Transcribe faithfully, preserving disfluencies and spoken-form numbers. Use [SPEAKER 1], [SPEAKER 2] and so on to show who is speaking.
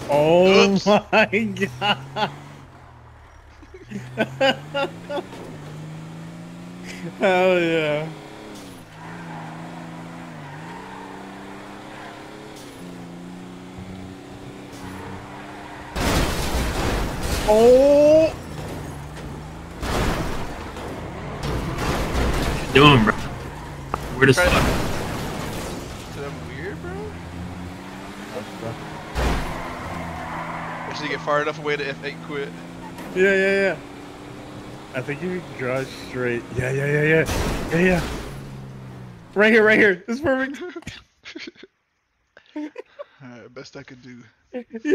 [SPEAKER 1] Oh
[SPEAKER 2] Oops.
[SPEAKER 1] my god. Hell yeah. Oh.
[SPEAKER 3] What you doing, bro? Weird as
[SPEAKER 2] Try-
[SPEAKER 3] fuck.
[SPEAKER 2] Is that weird, bro? Actually, get far enough away to F eight quit.
[SPEAKER 1] Yeah, yeah, yeah. I think you can draw straight. Yeah, yeah, yeah, yeah. Yeah, yeah. Right here, right here. This is perfect.
[SPEAKER 2] Alright, best I could do.